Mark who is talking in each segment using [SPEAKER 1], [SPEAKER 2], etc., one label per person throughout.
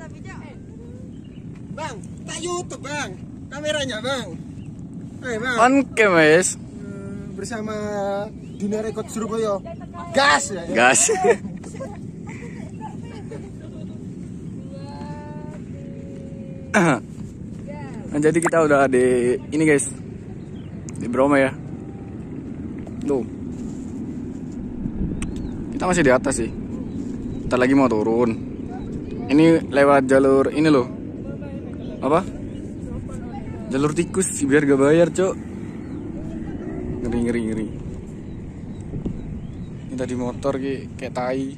[SPEAKER 1] Bang, tak YouTube bang, kameranya bang. Bang.
[SPEAKER 2] On cam guys.
[SPEAKER 1] Bersama Dunia Rekod Surabaya. Gas ya.
[SPEAKER 2] Gas. Nah, jadi kita udah di ini guys, di Bromo ya. Tuh, kita masih di atas sih. Ntar lagi mau turun. Ini lewat jalur ini loh. Apa? Jalur tikus biar gak bayar, Cok. Ngeri. Ini tadi motor kayak tai.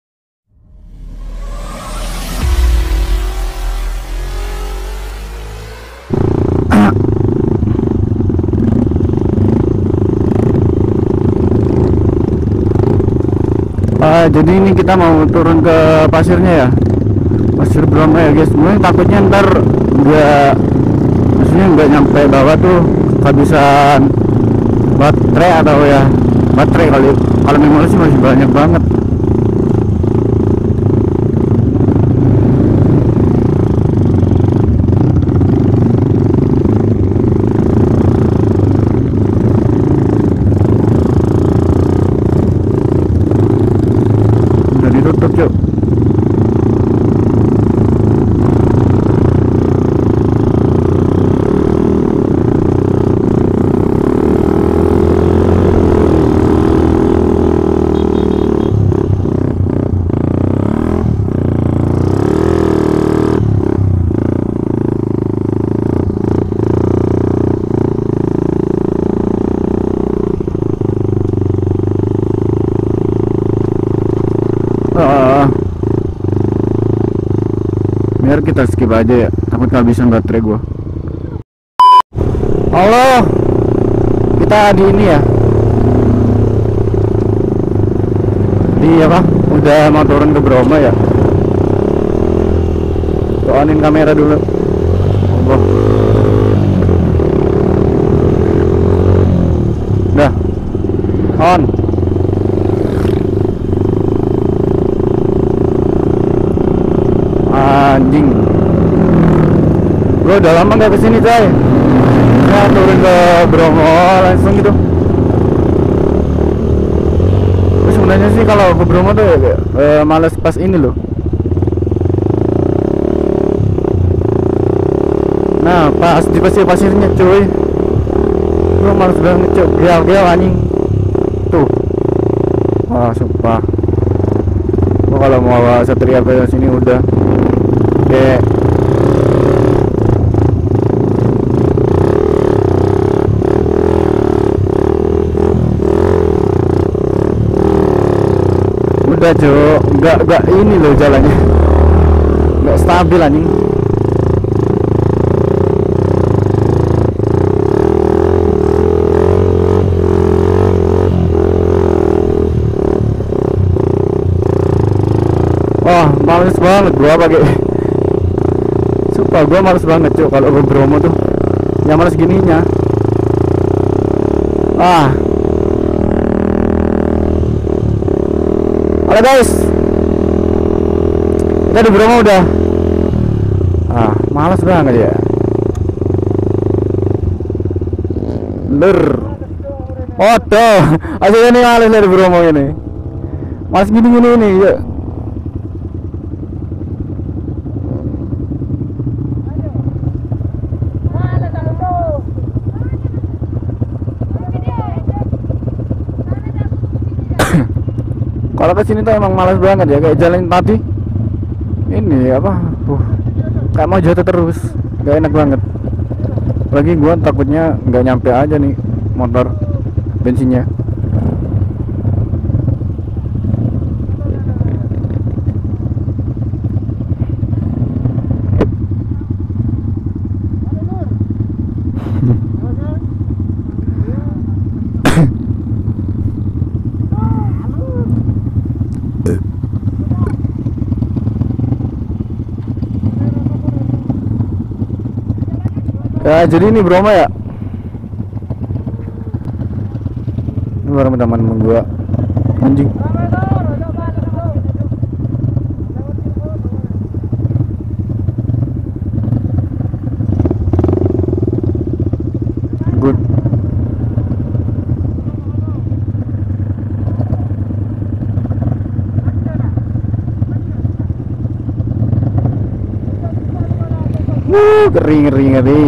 [SPEAKER 2] Jadi ini kita mau turun ke pasirnya ya, pasir Bromo ya guys. Mungkin takutnya ntar maksudnya nggak nyampe bawah tuh kehabisan baterai atau ya baterai kalau memang sih masih banyak banget. Tutup yuk. Biar kita skip aja ya, takut kehabisan baterai gua. Halo, kita di ini ya, di apa? Udah mau turun ke Bromo ya. Onin kamera dulu. Allah. Udah on. Anjing, bro, udah lama nggak kesini coy. Ya turun ke Bromo langsung gitu. Terus sebenarnya sih kalau ke Bromo tuh males pas ini loh. Nah pas di pasirnya cuy, bro, males banget cuy. Geal anjing tuh. Wah sumpah, gua kalau mau bawa Satria ke sini udah kayak udah Cok, nggak ini loh jalannya, nggak stabil anjing. Wah males banget gua pakai. Sumpah gua males banget Cok kalau ke Bromo tuh. Yang males gininya. Halo guys, kita di Bromo udah. Males banget ya. Tuh, aslinya nih males dari Bromo ini. Males gini nih, ya. Kalau kesini tuh emang malas banget ya, kayak jalan tadi ini apa, kayak mau jatuh terus, gak enak banget. Lagi gua takutnya nggak nyampe aja nih motor bensinnya. Ya jadi ini Bromo ya. Ini bareng teman gua anjing. Ngeri ngeri ngeri.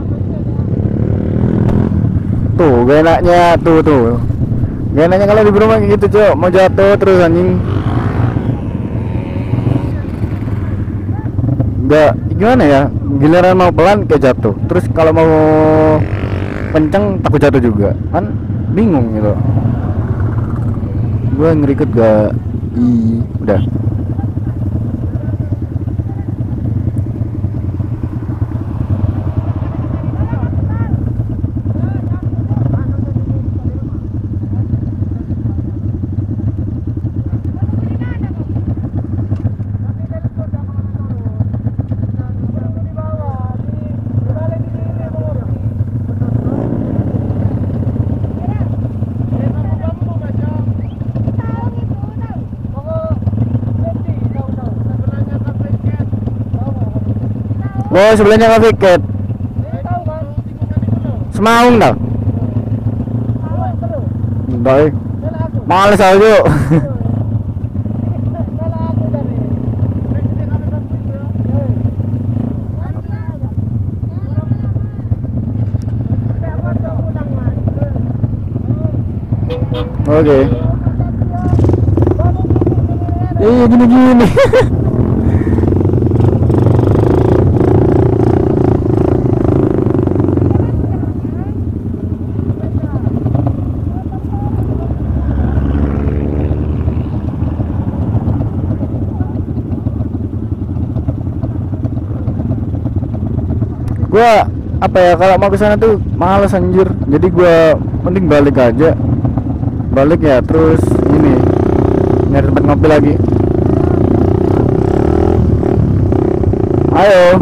[SPEAKER 2] Tuh gak enaknya tuh. Gak enaknya kalau di rumah gitu cok, mau jatuh terus anjing. Gak gimana ya, giliran mau pelan kayak jatuh, terus kalau mau kenceng takut jatuh juga kan, bingung gitu. Gue ngerikut gak? Udah. Oh sebelahnya nggak tiket. Semaung dah. Baik. Males aja. Oke. Iya gini. Gua apa ya, kalau mau ke sana tuh males anjir. Jadi gua mending balik aja. Balik ya, terus ini nyari tempat ngopi lagi. Ayo.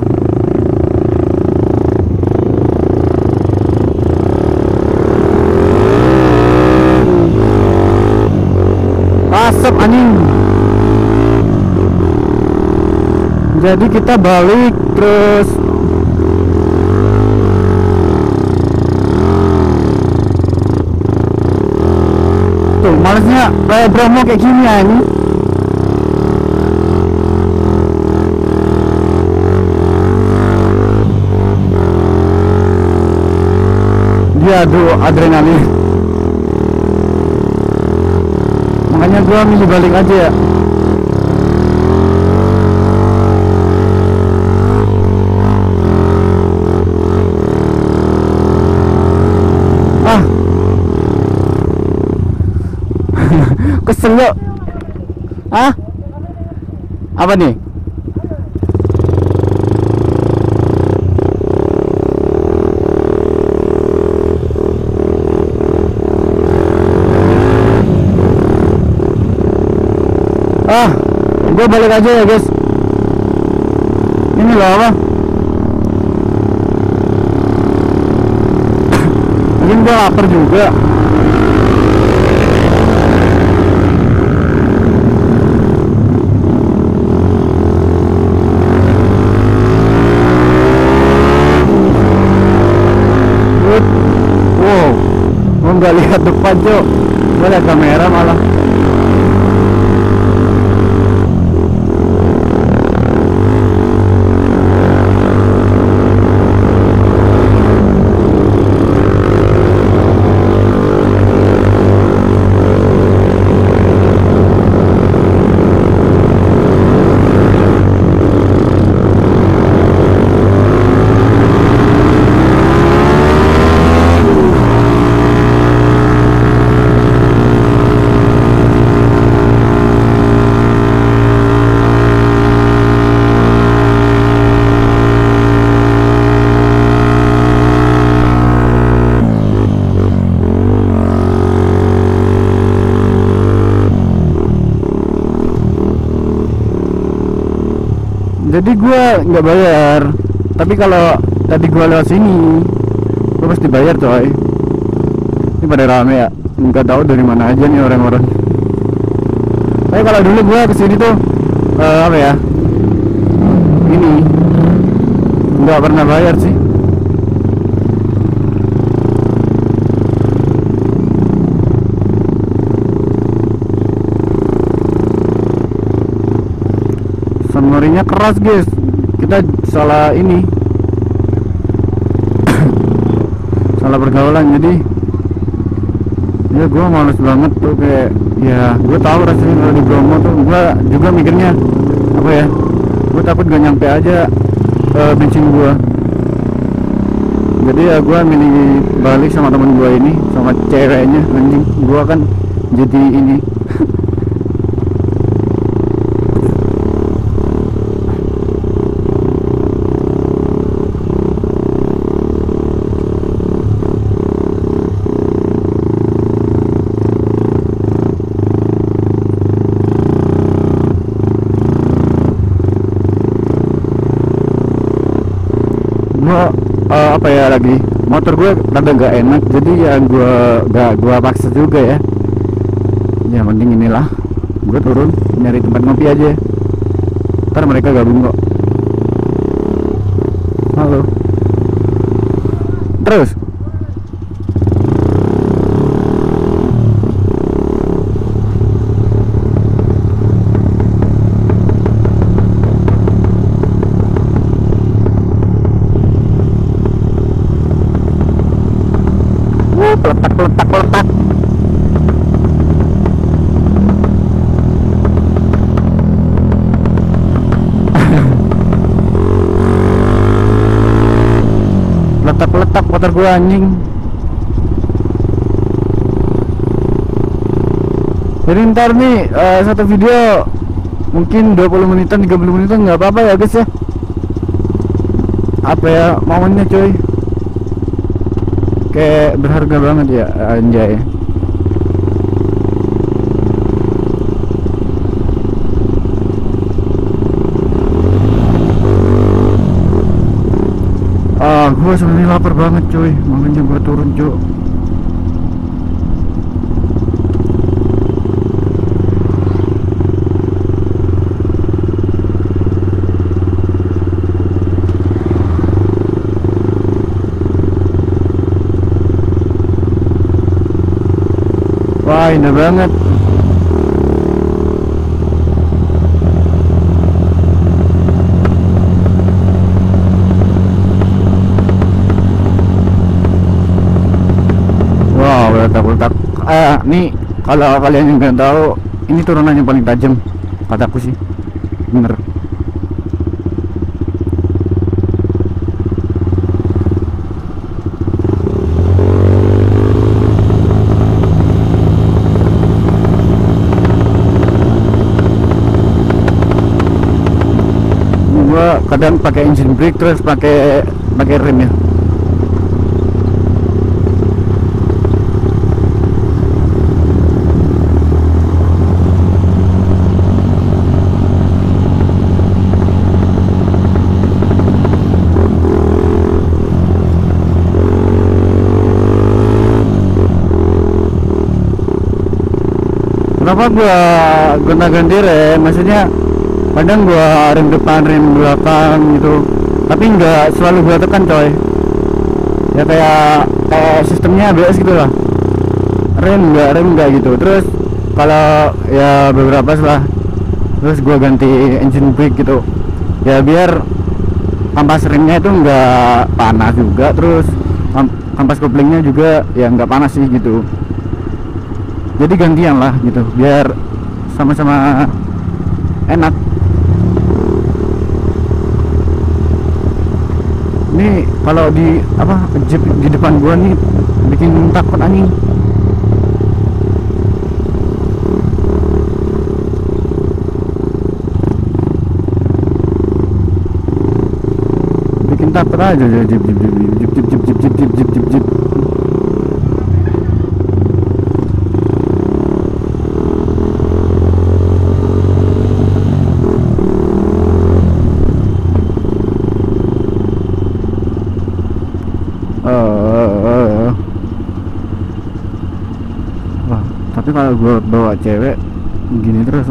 [SPEAKER 2] Asap anjing. Jadi kita balik terus. Tuh malesnya kayak Bromo kayak gini ya ini. Dia aduh adrenalin. Makanya gua milih balik aja ya. Kesel lo. Ah? Apa nih? Gue balik aja ya guys. Ini loh apa? Mungkin gue lapar juga. Wow, gue nggak lihat depan cok, gue lihat kamera malah. Jadi gue nggak bayar, tapi kalau tadi gue lewat sini gue pasti bayar coy. Ini pada rame ya, nggak tahu dari mana aja nih orang-orang. Tapi kalau dulu gue kesini tuh apa ya, ini nggak pernah bayar sih. Memorinya keras guys, kita salah ini salah pergaulan. Jadi ya gue males banget tuh, kayak ya gue tahu rasanya kalau di Bromo tuh. Gue juga mikirnya apa ya, gue takut gak nyampe aja bensin gue. Jadi ya gue milih balik sama temen gue ini, sama ceweknya. Anjing, gue kan jadi ini. Gue apa ya, lagi motor gue rada gak enak, jadi ya gue paksa juga ya. Ya mending inilah, gue turun nyari tempat ngopi aja, ntar mereka gabung kok. Halo. Terus peletak. Letak motor gua anjing. Jadi ntar nih satu video mungkin 20 menitan 30 menitan nggak apa-apa ya guys ya. Apa ya momennya coy, kayak berharga banget ya anjay. Gue sebenarnya lapar banget coy, makanya gue turun coy. Wah, indah banget. Wow, letak. Nih kalau kalian yang nggak tahu, ini turunannya paling tajam, kataku sih. Bener. Gua kadang pakai engine brake terus pakai rem ya. Kenapa gua gonta-ganti rem? Maksudnya kadang gua rem depan rem belakang gitu, tapi nggak selalu gua tekan coy. Ya kayak sistemnya ABS gitu lah, rem enggak gitu. Terus kalau ya beberapa setelah, terus gua ganti engine brake gitu ya, biar kampas remnya itu nggak panas juga, terus kampas koplingnya juga ya nggak panas sih gitu. Jadi gantian lah gitu biar sama-sama enak. Ini kalau di apa jeep di depan gua nih bikin takut anjing. Bikin takut aja jeep. Wah, tapi kalau gue bawa cewek gini terus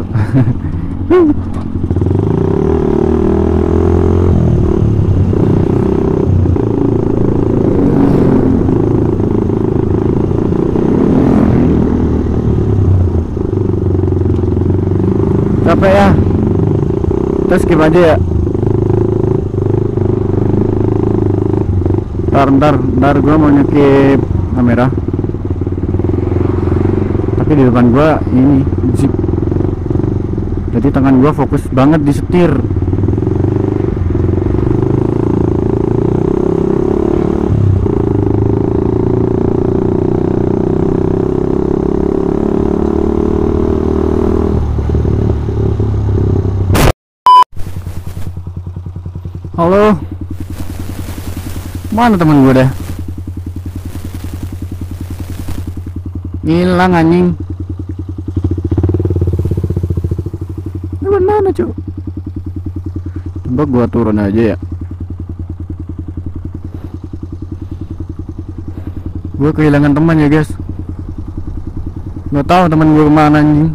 [SPEAKER 2] capek ya, terus skip aja ya. Ntar gue mau nyekip kamera. Tapi di depan gue ini jeep. Jadi tangan gue fokus banget di setir. Halo, mana temen gue dah? Hilang anjing. Temen mana cuy? Coba gua turun aja ya. Gua kehilangan teman ya guys. Nggak tahu teman gua kemana anjing.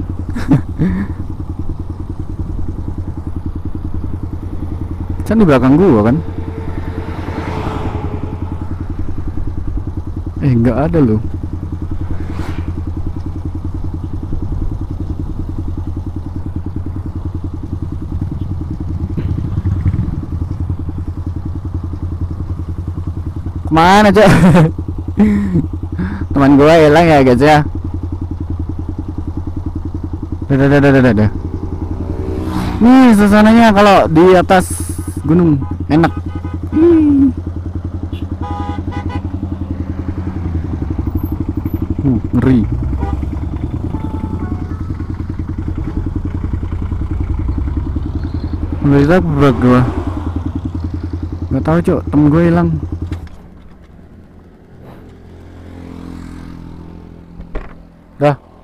[SPEAKER 2] Kan di belakang gua kan? Nggak ada loh. Kemana aja? Teman gue hilang ya guys ya. Dah. Nih suasananya kalau di atas gunung enak. Ngeri. Udah berat gue. Gak tahu cok, temen gue hilang. Dah.